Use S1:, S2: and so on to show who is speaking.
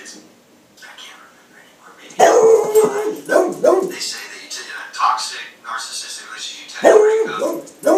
S1: kids. I can't remember anymore. Maybe 5. They say that you in a toxic, narcissistic relationship, you tend to break up.